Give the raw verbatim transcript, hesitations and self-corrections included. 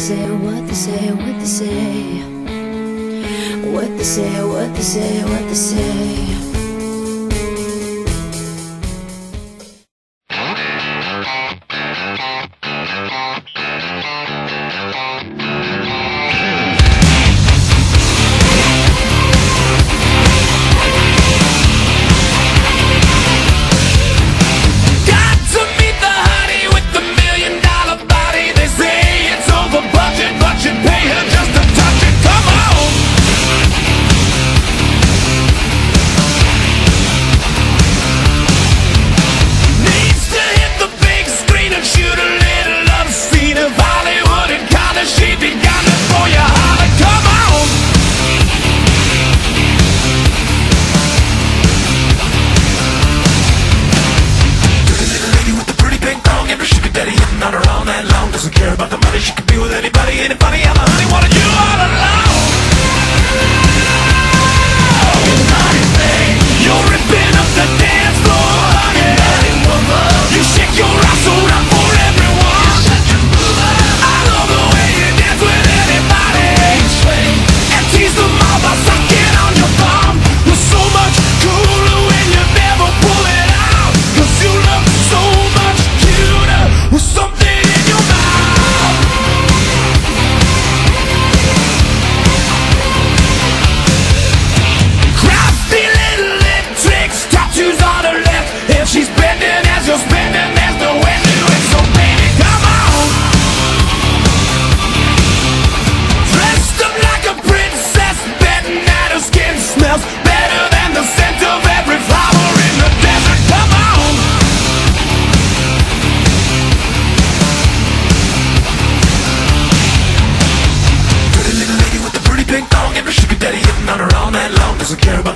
say, what they say, what they say, what they say, what they say, what they say. Doesn't care about the money, she can be with anybody. Ain't it funny how the honey wanted you all alone? It's not his thing. You're ripping up the dance floor, honey. You shake your ass so loud for everyone. I love the way you dance with anybody and tease them all by sucking on your thumb. You're so much cooler when you never pull it out, 'cause you look so much cuter with something in your mouth. She's bending as you're spending, there's no way to it, so baby, come on. Dressed up like a princess, betting that her skin smells better than the scent of every flower in the desert. Come on. Pretty little lady with the pretty pink thong, every sugar daddy hitting on her all night long. Doesn't care about